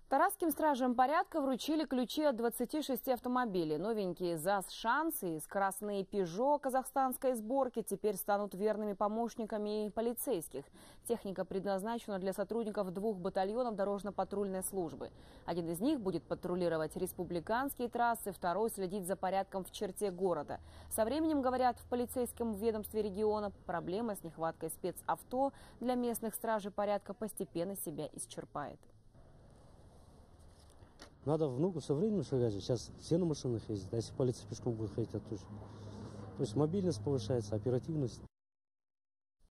Тарасским стражам порядка вручили ключи от 26 автомобилей. Новенькие ЗАЗ «Шанс» и скоростные «Пежо» казахстанской сборки теперь станут верными помощниками полицейских. Техника предназначена для сотрудников 2 батальонов дорожно-патрульной службы. Один из них будет патрулировать республиканские трассы, второй следить за порядком в черте города. Со временем, говорят в полицейском ведомстве региона, проблема с нехваткой спецавто для местных стражей порядка постепенно себя исчерпает. Надо в ногу со временем шагать. Сейчас все на машинах ездят, а если полиция пешком будет ходить, то есть мобильность повышается, оперативность.